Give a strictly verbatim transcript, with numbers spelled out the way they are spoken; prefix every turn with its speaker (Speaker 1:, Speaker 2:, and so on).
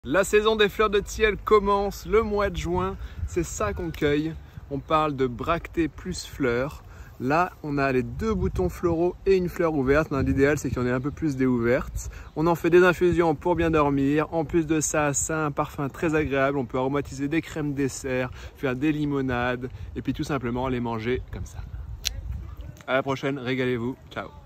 Speaker 1: La saison des fleurs de tilleul commence le mois de juin, c'est ça qu'on cueille. On parle de bractées plus fleurs. Là, on a les deux boutons floraux et une fleur ouverte. L'idéal, c'est qu'il y en ait un peu plus des ouvertes. On en fait des infusions pour bien dormir. En plus de ça, ça a un parfum très agréable. On peut aromatiser des crèmes dessert, faire des limonades et puis tout simplement les manger comme ça. À la prochaine, régalez-vous. Ciao.